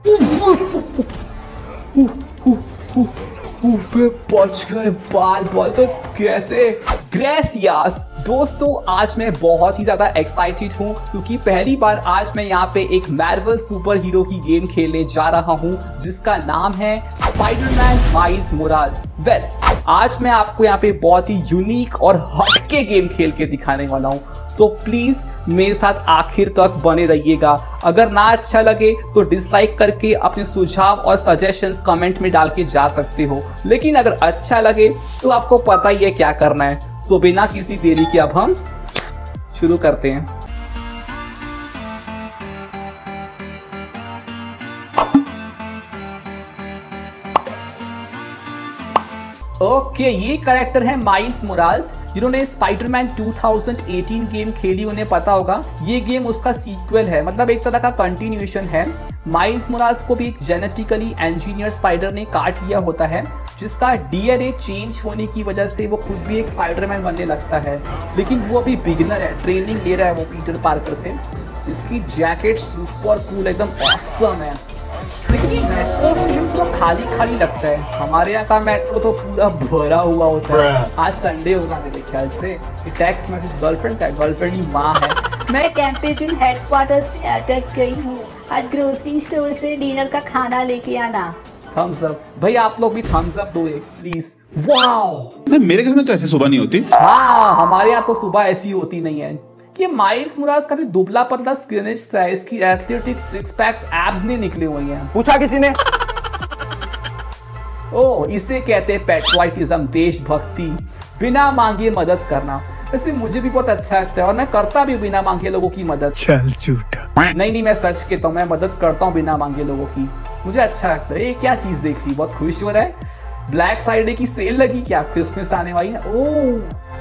बच गए बाल बॉय। तो कैसे? ग्रेसियास दोस्तों, आज मैं बहुत ही ज्यादा एक्साइटेड हूँ क्योंकि पहली बार आज मैं यहाँ पे एक मार्वल सुपर हीरो की गेम खेलने जा रहा हूँ जिसका नाम है स्पाइडरमैन माइल्स मोराल्स। वेल, आज मैं आपको यहाँ पे बहुत ही यूनिक और हटके गेम खेल के दिखाने वाला हूँ। सो प्लीज मेरे साथ आखिर तक बने रहिएगा। अगर ना अच्छा लगे तो डिसलाइक करके अपने सुझाव और सजेशंस कमेंट में डाल के जा सकते हो, लेकिन अगर अच्छा लगे तो आपको पता ही है क्या करना है। सो बिना किसी देरी के अब हम शुरू करते हैं। ओके, ये कैरेक्टर है माइल्स मोराल्स। जिन्होंने स्पाइडरमैन 2018 गेम खेली उन्हें पता होगा, ये गेम उसका सीक्वल है, मतलब एक तरह का कंटिन्यूएशन है। माइल्स मोराल्स को भी एक जेनेटिकली इंजीनियर स्पाइडर ने काट लिया होता है, जिसका डीएनए चेंज होने की वजह से वो खुद भी एक स्पाइडरमैन बनने लगता है। लेकिन वो अभी बिगिनर है, ट्रेनिंग ले रहा है वो पीटर पार्कर से। इसकी जैकेट सुपर कूल, एकदम ऑसम है। लेकिन ये मेट्रो स्टेशन पूरा खाली खाली लगता है। हमारे यहाँ का मेट्रो तो पूरा भरा हुआ होता है। आज संडे होगा मेरे ख्याल से। टेक्स्ट मैसेज गर्लफ्रेंड का, गर्लफ्रेंड ही माँ है। मैं कैंपेजन हेडक्वार्टर्स में अटक गई हूँ। आज ग्रोसरी स्टोर से डिनर का खाना लेके आना। थम्स अप भाई, आप लोग भी थम्स अप दो एक प्लीज। वाओ, मेरे घर में तो ऐसे सुबह नहीं होती। हाँ, हमारे यहाँ तो सुबह ऐसी होती नहीं है। ये माइल्स मोराल्स काफी दुबला पतला स्किनिश है, इसकी एथलेटिक सिक्स पैक्स एब्स नहीं निकले हुए हैं। पूछा किसी ने? ओ, इसे कहते हैं पैट्रियटिज्म, देशभक्ति, बिना मांगे मदद करना। वैसे मुझे भी बहुत अच्छा लगता है और मैं करता भी बिना मांगे लोगों की मदद। चल झूठा। नहीं, मैं सच कहता हूँ, मैं मदद करता हूँ बिना मांगे लोगों की। मुझे अच्छा लगता है। ये क्या चीज देख रही, बहुत खुश हो रहा है। ब्लैक फ्राइडे की सेल लगी क्या? क्रिसमस आने वाली है। Oh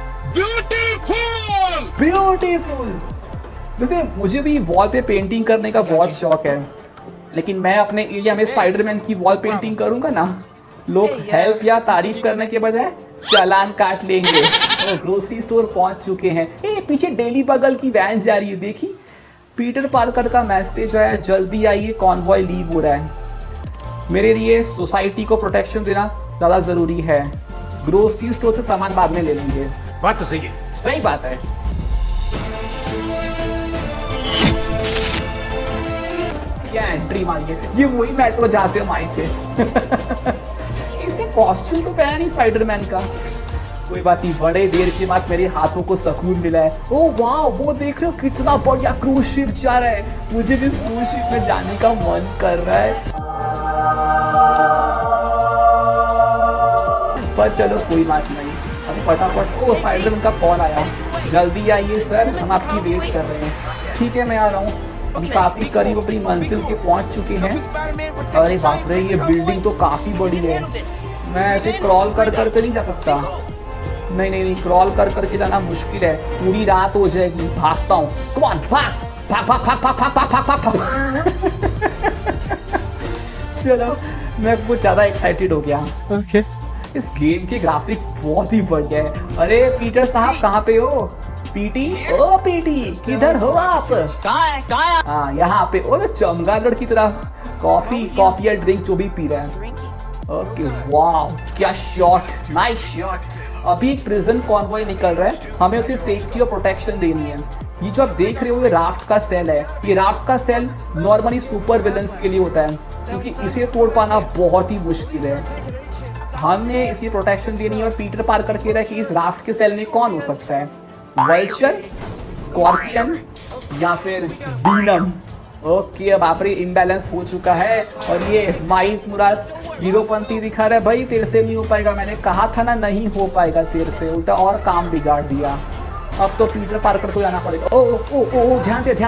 beautiful. वैसे मुझे भी वॉल पे पेंटिंग करने का बहुत शौक है, लेकिन मैं अपने एरिया में स्पाइडरमैन की वॉल पेंटिंग करूंगा ना, लोग हेल्प या तारीफ करने के बजाय चालान काट लेंगे। तो ग्रोसरी स्टोर पहुंच चुके हैं। पीछे डेली बगल की वैन जा रही है, देखी? पीटर पार्कर का मैसेज है, जल्दी आइए, कॉन्वॉय लीव हो रहा है। मेरे लिए सोसाइटी को प्रोटेक्शन देना ज्यादा जरूरी है। ग्रोसरी स्टोर से सामान बाद में ले लेंगे। बात तो सही है। सही बात है। क्या एंट्री मारी है? ये वही मेट्रो जहाँ से हम आए थे। इसके कॉस्ट्यूम तो पहना नहीं स्पाइडरमैन का। कोई बात नहीं, बड़े देर के बाद मेरे हाथों को सुकून मिला है। ओह वाह, वो देख रहे हो कितना बढ़िया क्रूज शिप जा रहा है। मुझे भी इस क्रूज शिप में जाने का मन कर रहा है, पर चलो कोई बात नहीं। अभी फटाफट। ओ, स्पाइडरमैन का कॉल आया, जल्दी आइए सर, हम आपकी वेट कर रहे हैं। ठीक है, मैं आ रहा हूँ। हम काफी करीब अपनी मंजिल के पहुंच चुके हैं। अरे बाप रे, ये बिल्डिंग तो काफी बड़ी है। मैं ऐसे क्रॉल कर कर नहीं जा सकता। नहीं, क्रॉल कर करके जाना मुश्किल है, पूरी रात हो जाएगी। भागता हूँ, कम ऑन, भाग भाग भाग भाग भाग भाग भाग भाग भाग। चलो, मैं कुछ ज्यादा एक्साइटेड हो गया। ओके। इस गेम के ग्राफिक्स बहुत ही बढ़िया है। अरे पीटर साहब, कहाँ पे हो? पीटी, ओ पीटी, किधर हो आप? कहाँ है? हाँ, यहाँ पे। ओ, चमगादड़ की तरह कॉफी या ड्रिंक जो भी पी रहा है। ओके, वाह, क्या शॉट, नाइस शॉट। अभी एक प्रिजन कॉन्वॉय निकल रहा है, हमें उसे सेफ्टी और प्रोटेक्शन देनी है। ये जो आप देख रहे हो, ये राफ्ट का सेल है। ये राफ्ट का सेल नॉर्मली सुपर विलन्स के लिए होता है, क्योंकि इसे तोड़ पाना बहुत ही मुश्किल है। हमने इसकी प्रोटेक्शन देनी है और पीटर पार्कर कह रहा है कि इस राफ्ट के सेल में कौन हो सकता है? वल्चर, स्कॉर्पियन या फिर बीनम। ओके, अब आप इम्बैलेंस हो चुका है और ये माइल्स मोराल्स हीरोपंती दिखा रहा है। भाई तेरे से नहीं हो पाएगा, मैंने कहा था ना, नहीं हो पाएगा तेरे से, उल्टा और काम बिगाड़ दिया। अब तो पीटर पार्कर को जाना पड़ेगा। ओ ओ ओ, ध्यान से।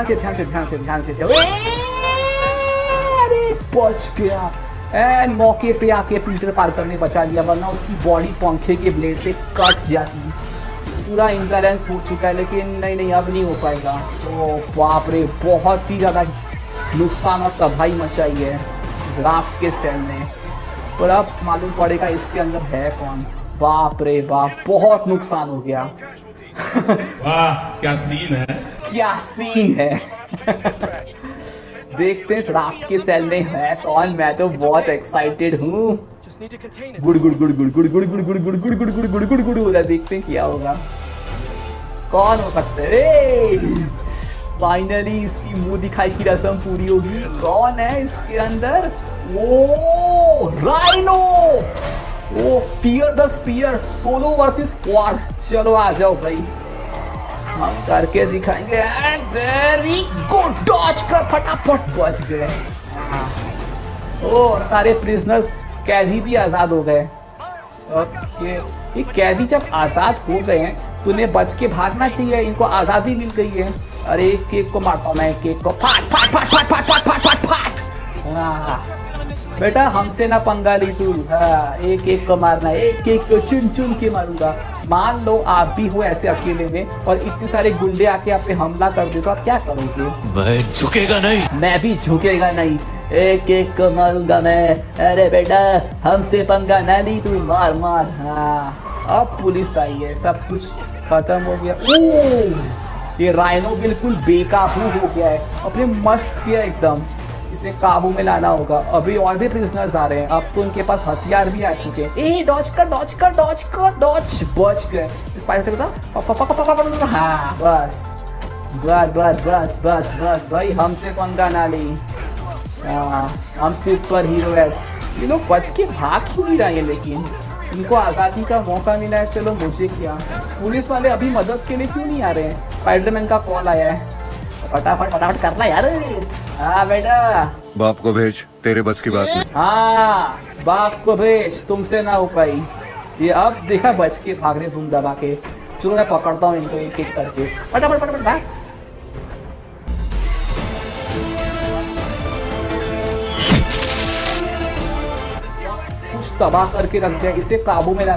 अरे बच गया। एंड मौके पे आके पीटर पार्कर ने बचा लिया, वरना उसकी बॉडी पंखे के ब्लेड से कट जाती। पूरा इम्बैलेंस हो चुका है, लेकिन नहीं, अब नहीं हो पाएगा। ओ बाप रे, बहुत ही ज़्यादा नुकसान और तबाही मचाई है राफ्ट के सेल ने। और अब मालूम पड़ेगा इसके अंदर है कौन। बाप रे बाप, बहुत नुकसान हो गया। वाह, क्या सीन है। क्या सीन है। देखते हैं राफ्ट के सेल में है कौन। मैं तो बहुत एक्साइटेड हूँ। गुड़ गुड़ गुड़ गुड़ गुड़ गुड़ गुड़ गुड़ गुड़ गुड़ गुड़ गुड़ गुड़ गुड़ गुड़ हो रहा है। देखते हैं क्या होगा, कौन हो सकता है। फाइनली इसकी मुंह दिखाई की रस्म पूरी होगी। कौन है इसके अंदर? Oh Rhino. Oh fear the spear, solo versus squad. चलो आ जाओ भाई, हम करके दिखाएंगे। And there we go, dodge कर, फटाफट बच गए। ओ सारे प्रिजनर्स कैदी भी आजाद हो गए। ओके, ये कैदी जब आजाद हो गए हैं तो उन्हें बच के भागना चाहिए, इनको आजादी मिल गई है। अरे एक केक को मारता हूं मैं, केक को फाट फाट फाट फाट फाट फाट फाट फाट फाट। बेटा हमसे ना पंगा ली तू। हाँ, एक एक को मारना, एक एक को चुन चुन के मारूंगा। मान लो आप भी हो ऐसे अकेले में और इतने सारे गुंडे आके आप पे हमला कर दे तो आप क्या करोगे? मैं झुकेगा नहीं। मैं भी झुकेगा नहीं, एक एक को मारूंगा मैं। अरे बेटा हमसे पंगा ना ली तू, मार मार। हाँ अब पुलिस आई है, सब कुछ खत्म हो गया। ओह ये राइनो बिल्कुल बेकाबू हो गया है, अपने मस्त किया एकदम। इसे काबू में लाना होगा। अभी और भी प्रिजनर्स आ रहे हैं, अब तो इनके पास हथियार भी आ चुके हैं। ए डॉज कर डॉज कर डॉज कर डॉज, बच गए। स्पाइडर से बता। हाँ बस बस बस बस बस बस भाई, हमसे पंगा ना ली। हम सुपर हीरो है। ये लोग बच के भाग क्यों नहीं रहे हैं? लेकिन इनको आज़ादी का मौका मिला है, चलो मुझे क्या। पुलिस वाले अभी मदद के लिए क्यों नहीं आ रहे हैं? स्पाइडरमैन का कॉल आया है, फटाफट फटाफट करना यार। हाँ बेटा बाप को भेज, तेरे बस की बात नहीं। हाँ बाप को भेज, तुमसे ना हो पाई। ये अब देखा बच के भाग रहे धूम दबा के। चलो मैं पकड़ता हूँ इनको एक एक करके, फटाफट फटाफट भाग। कुछ तबाह करके रख जाए, इसे काबू में ला।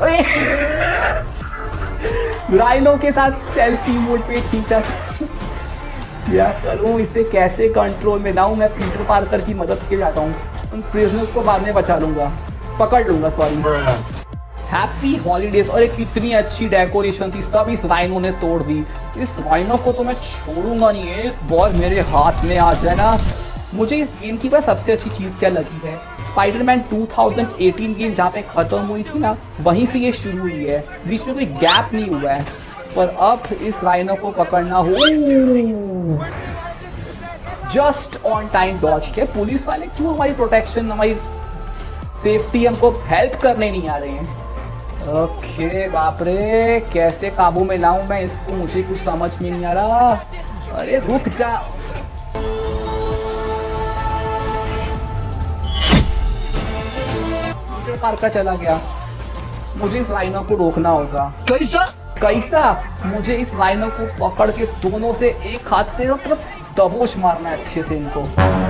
राइनो के साथ सेल्फी मोड पे खींचा। क्या करूं, इसे कैसे कंट्रोल में लाऊं? मैं पीटर पार्कर की मदद के जाता हूं, उन प्रिजनर्स को बाद में बचा लूंगा, पकड़ लूंगा। सॉरी। Happy holidays. और कितनी अच्छी डेकोरेशन थी, सब इस राइनो ने तोड़ दी। इस राइनो को तो मैं छोड़ूंगा नहीं, एक बार मेरे हाथ में आ जाए ना। मुझे इस गेम की बस सबसे अच्छी चीज़ क्या लगी है, स्पाइडरमैन 2018 गेम जहाँ पे ख़त्म हुई थी ना, वहीं से ये शुरू हुई है, बीच में कोई गैप नहीं हुआ है। पर अब इस राइनो को पकड़ना हो, जस्ट ऑन टाइम डॉज के। पुलिस वाले क्यों हमारी प्रोटेक्शन, हमारी सेफ्टी, हमको हेल्प करने नहीं आ रहे हैं? ओके बाप रे, कैसे काबू में लाऊं मैं इसको, मुझे कुछ समझ में नहीं आ रहा। अरे रुक जा। पार्कर चला गया, मुझे इस राइनो को रोकना होगा। कैसा? मुझे इस राइनो को पकड़ के दोनों से एक हाथ से दबोच मारना है अच्छे से इनको।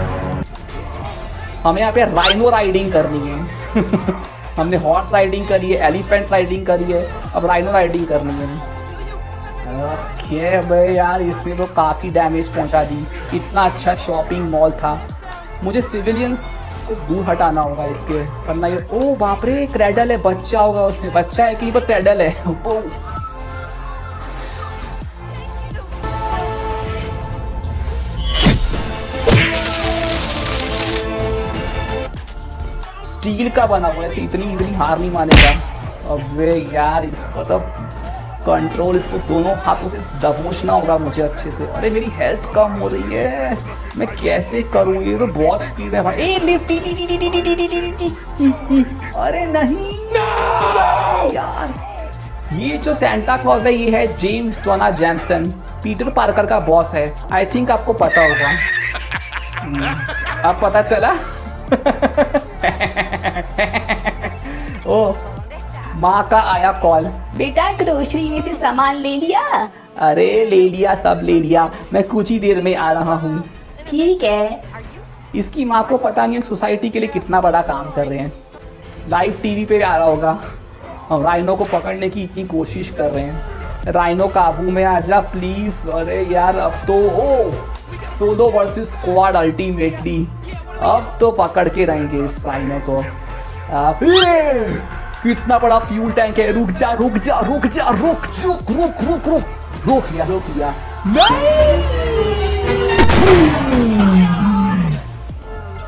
हमें यहाँ पे राइनो राइडिंग करनी है। हमने हॉर्स राइडिंग करी है, एलिफेंट राइडिंग करी है, अब राइनो राइडिंग करनी है। ओके भाई यार, इसने तो काफ़ी डैमेज पहुंचा दी। इतना अच्छा शॉपिंग मॉल था। मुझे सिविलियंस को दूर हटाना होगा इसके, वरना ये। ओ बाप रे, क्रैडल है, बच्चा होगा उसमें। बच्चा है कि वो क्रैडल है? स्टील का बना हुआ है, इतनी इतनी हार नहीं मानेगा। अबे यार, इसको तो कंट्रोल, इसको दोनों हाथों से दबोचना होगा मुझे अच्छे से। अरे मेरी हेल्थ कम हो रही है, मैं कैसे करूँ? ये तो बहुत स्पीड है भाई। ए लिफ्ट। अरे नहीं यार, ये जो सेंटा क्लॉज है, ये है James Jonah Jameson, Peter Parker का बॉस है। आई थिंक आपको पता होगा। अब पता चला। ओ माँ का आया कॉल। बेटा ग्रोसरी में से सामान ले लिया? अरे ले लिया, सब ले लिया, मैं कुछ ही देर में आ रहा हूँ। ठीक है। इसकी माँ को पता नहीं हम सोसाइटी के लिए कितना बड़ा काम कर रहे हैं। लाइव टीवी पे आ रहा होगा, हम राइनो को पकड़ने की इतनी कोशिश कर रहे हैं। राइनो काबू में आ जा प्लीज। अरे यार अब तो सोलो वर्सेस स्क्वाड अल्टीमेटली, अब तो पकड़ के रहेंगे इस राइनो को। कितना बड़ा फ्यूल टैंक है। रुक जा रुक जा रुक जा, रुक रुक रुक रुक रुक रोक लिया।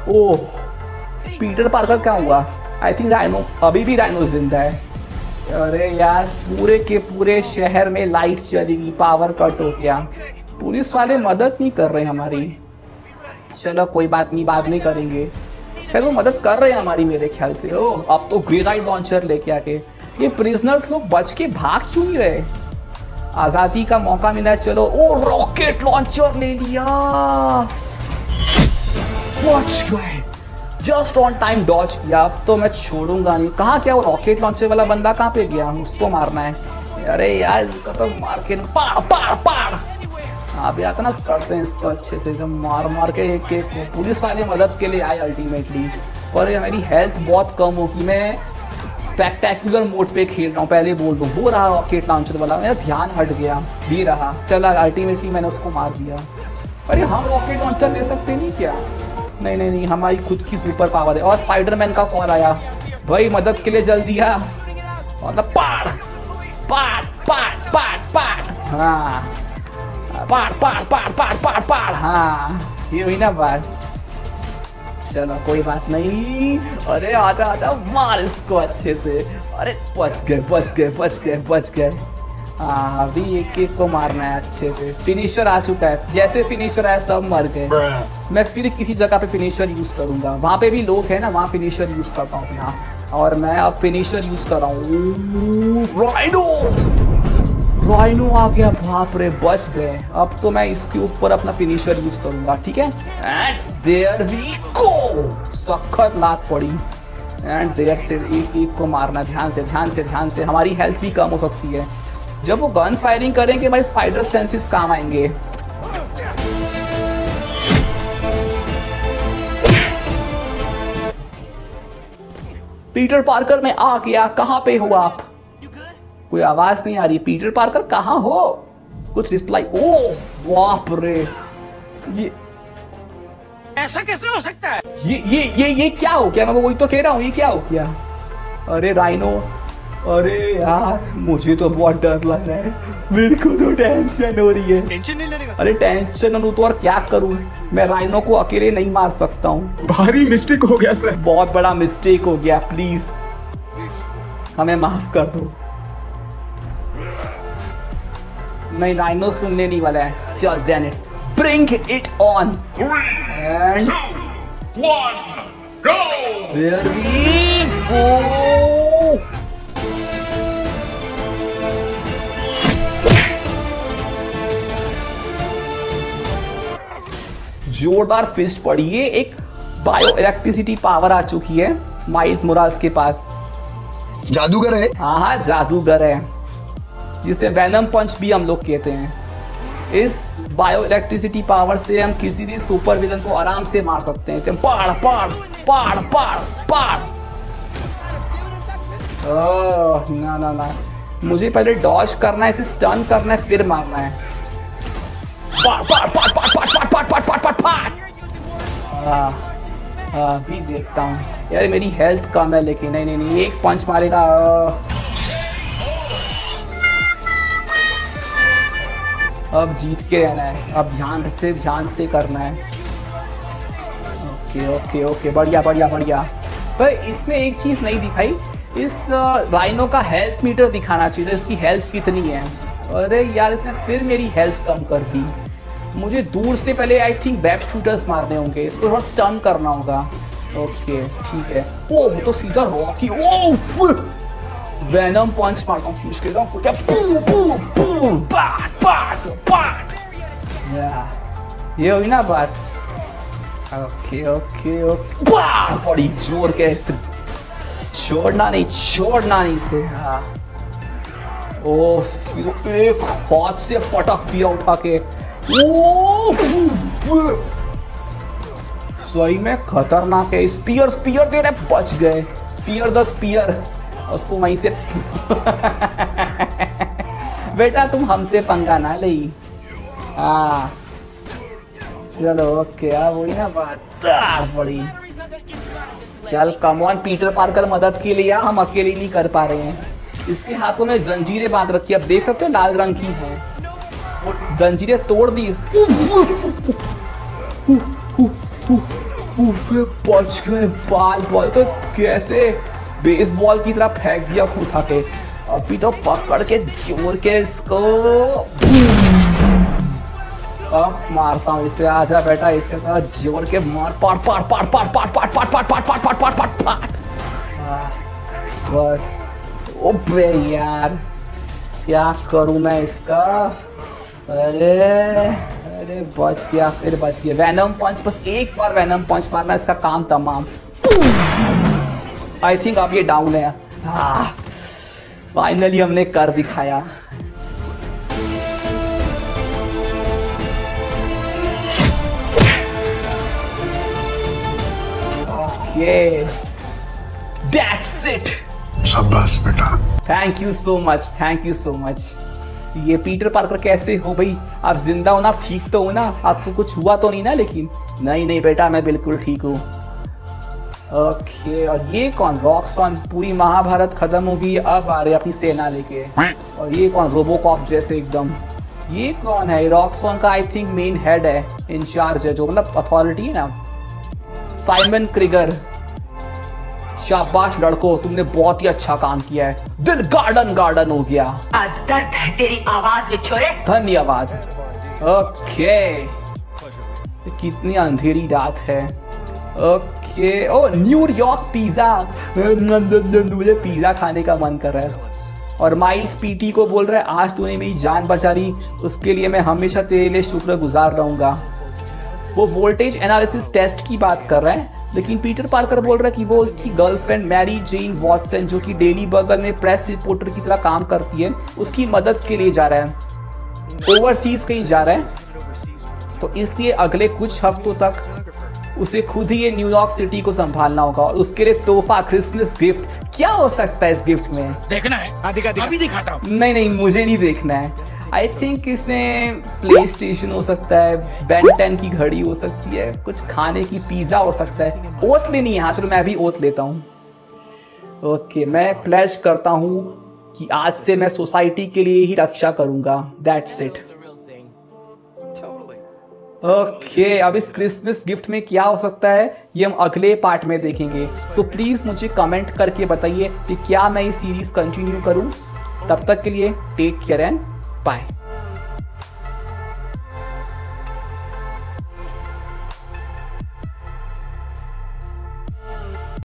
ओह, पीटर पार्कर क्या हुआ? आई थिंक राइनो, अभी भी राइनो जिंदा है। अरे यार, पूरे के पूरे शहर में लाइट चलेगी, पावर कट हो गया। पुलिस वाले मदद नहीं कर रहे हमारी। चलो कोई बात नहीं, बाद में करेंगे। शायद वो मदद कर रहे हैं हमारी मेरे ख्याल से। ओह, अब तो ग्रेनाइड लॉन्चर लेके आके ये प्रिजनर्स लोग बच के भाग क्यों नहीं रहे? आजादी का मौका मिला, चलो। ओ, रॉकेट लॉन्चर ले लिया, बच गए, जस्ट ऑन टाइम डॉज किया। अब तो मैं छोड़ूंगा नहीं। कहाँ क्या वो रॉकेट लॉन्चर वाला बंदा कहाँ पे गया? उसको मारना है। अरे यार, इसका तो मार के पाड़ पाड़ पाड़। अभी आता ना, करते हैं इसको अच्छे से, जब मार मार के एक एक। पुलिस वाले मदद के लिए आए अल्टीमेटली, और मेरी हेल्थ बहुत कम होगी। मैं स्पेक्टेकुलर मोड पे खेल रहा हूँ, पहले बोल दूँ। वो रहा रॉकेट लॉन्चर वाला, मेरा ध्यान हट गया। भी रहा, चला, अल्टीमेटली मैंने उसको मार दिया। अरे हम रॉकेट लॉन्चर ले सकते नहीं क्या? नहीं नहीं नहीं, हमारी खुद की सुपर पावर है। और स्पाइडरमैन का कॉल आया, भाई मदद के लिए जल्दी आ। मतलब पाड़ पाड़ पाड़ पाड़ पाड़, हाँ, पाड़ पाड़ पाड़ पाड़ पाड़ पाड़, हाँ, ये हुई ना बात। चलो कोई बात नहीं। अरे आजा आजा, मार इसको अच्छे से। अरे बच गए बच गए बच गए बच गए। हाँ, अभी एक एक को मारना है अच्छे से। फिनिशर आ चुका है, जैसे फिनिशर आया सब मर गए। मैं फिर किसी जगह पे फिनिशर यूज करूंगा, वहाँ पे भी लोग हैं ना, वहाँ फिनिशर यूज करता हूँ अपना। और मैं अब फिनिशर यूज कर रहा हूँ। राइनो आ गया, बाप रे, बच गए। अब तो मैं इसके ऊपर अपना फिनिशर यूज करूंगा, ठीक है। एंड देयर वी गो, सख्त लात पड़ी। एंड देयर से एक एक को मारना, ध्यान से ध्यान से ध्यान से। हमारी हेल्थ भी कम हो सकती है जब वो गन फायरिंग करेंगे। भाई स्पाइडर सेंसेस काम आएंगे। पीटर पार्कर में आ गया, कहाँ पे हो आप? कोई आवाज नहीं आ रही। पीटर पार्कर कहाँ हो? कुछ रिप्लाई। ओ बाप रे, ये ऐसा कैसे हो सकता है? ये क्या हो गया? मैं वही तो कह रहा हूँ, ये क्या हो गया? अरे राइनो, अरे यार मुझे तो बहुत डर लग रहा है, मेरे को तो टेंशन हो रही है। टेंशन नहीं लेने का। अरे टेंशन लूँ तो और क्या करूँ? मैं राइनो को अकेले नहीं मार सकता हूँ। भारी मिस्टेक हो गया सर। बहुत बड़ा मिस्टेक हो गया, प्लीज हमें माफ कर दो। नहीं, राइनो सुनने नहीं वाला है। चल then it's bring it on. 3, 2, 1 go. There we go। जोरदार फिस्ट पड़ी है। एक बायो इलेक्ट्रिसिटी पावर आ चुकी है माइल्स मोराल्स के पास। जादूगर है। हाँ हाँ, जादूगर है, जिसे वैनम पंच भी हम लोग कहते हैं। इस बायो इलेक्ट्रिसिटी पावर से हम किसी भी सुपर विलन को आराम से मार सकते हैं। पाड़ पाड़ पाड़ पाड़ पाड़। ओह ना ना ना, मुझे पहले डॉज करना है, इसे स्टन करना है, फिर मारना है। पाड़ पाड़ पाड़ पाड़ पाड़ पाड़ पाड़ पाड़ पाड़ पाड़ पाड़। अभी देखता हूँ यार, मेरी हेल्थ कम है लेकिन। नहीं नहीं नहीं, एक पंच मारेगा। अब जीत के रहना है, अब ध्यान से करना है। ओके ओके ओके, बढ़िया बढ़िया बढ़िया। पर इसमें एक चीज़ नहीं दिखाई, इस राइनो का हेल्थ मीटर दिखाना चाहिए, इसकी हेल्थ कितनी है। अरे यार, इसने फिर मेरी हेल्थ कम कर दी। मुझे दूर से पहले आई थिंक वेब शूटर्स मारने होंगे, इसको थोड़ा स्टन करना होगा। ओके ठीक है। ओ तो सीधा रॉकी। ओ वेनम पंच मारता हूँ इसके साथ। क्या ये हुई ना बात। ओके ओके ओके, बड़ी जोर के, छोड़ना नहीं से। हाँ, ओ एक हाथ से पटक दिया उठा के। सही में खतरनाक है। स्पीयर दे रहे, बच गए। फियर द स्पीयर, उसको वहीं से बेटा तुम हमसे पंगा ना ले। हाँ चलो ओके, अब वही ना बात बड़ी। चल कम ऑन पीटर पार्कर, मदद के लिए हम अकेले नहीं कर पा रहे हैं। इसके हाथों में जंजीरें बांध रखी है, अब देख सकते हो लाल रंग की है। जंजीरें तोड़ दी। बच गए। बॉल तो कैसे बेसबॉल की तरह फेंक दिया खुद उठा के। अभी तो पकड़ के जोर के इसको अब मारता हूँ इसे। आजा बेटा, इसे तो जोर के मार। पाट पाट पाट पाट पाट पाट पाट पाट पाट पाट पाट पाट पाट पाट। बस ओबे यार, क्या करूँ मैं इसका। अरे बच गया, फिर बच गया। वैनम पंच, बस एक बार वैनम पंच मारना, इसका काम तमाम। आई थिंक अब ये डाउन है। फाइनली हमने कर दिखाया। Okay, that's it. शाबाश बेटा। Thank you so much, thank you so much. ये पीटर पार्कर कैसे हो भाई? आप जिंदा हो ना? आप ठीक तो हो ना? आपको कुछ हुआ तो नहीं ना? लेकिन नहीं बेटा, मैं बिल्कुल ठीक हूँ। ओके, और ये कौन? रॉक्सॉन। पूरी महाभारत खत्म होगी, अब आ रहे अपनी सेना लेके। और ये कौन? रोबोकॉप जैसे एकदम। ये कौन है? रॉक्सॉन का आई थिंक मेन हेड है, इंचार्ज है, जो मतलब अथॉरिटी है ना। Simon Krieger. शाबाश लड़को, तुमने बहुत ही अच्छा काम किया है। दिल गार्डन हो गया। आज दर्द है तेरी आवाज में छोरे। धन्यवाद। ओके, कितनी अंधेरी रात है। Okay, oh New York pizza. मुझे पिज्जा खाने का मन कर रहा है। और माइल्स पीटी को बोल रहा है, आज तूने मेरी जान बचा ली, उसके लिए मैं हमेशा तेरे लिए शुक्रगुजार रहूंगा। वो वोल्टेज एनालिसिस टेस्ट की बात कर रहा है, लेकिन पीटर पार्कर बोल रहा है कि वो उसकी गर्लफ्रेंड मैरी जेन वॉटसन, जो कि डेली बगल में प्रेस रिपोर्टर की तरह काम करती है, उसकी मदद के लिए जा रहा है। ओवरसीज कहीं जा रहा है, तो इसलिए अगले कुछ हफ्तों तक उसे खुद ही ये न्यूयॉर्क सिटी को संभालना होगा। और उसके लिए तोहफा, क्रिसमस गिफ्ट क्या हो सकता है इस गिफ्ट में? देखना है? अभी दिखाता हूँ। नहीं, मुझे नहीं देखना है। आई थिंक इसमें प्ले स्टेशन हो सकता है, बेन 10 की घड़ी हो सकती है, कुछ खाने की पिज्जा हो सकता है। ओथ लेनी है। हाँ चलो, मैं भी ओथ लेता हूँ। ओके, मैं प्लेज करता हूँ कि आज से मैं सोसाइटी के लिए ही रक्षा करूंगा। That's it. ओके, अब इस क्रिसमस गिफ्ट में क्या हो सकता है ये हम अगले पार्ट में देखेंगे। तो प्लीज़ मुझे कमेंट करके बताइए कि क्या मैं इस सीरीज़ कंटिन्यू करूं। तब तक के लिए टेक केयर एंड बाय।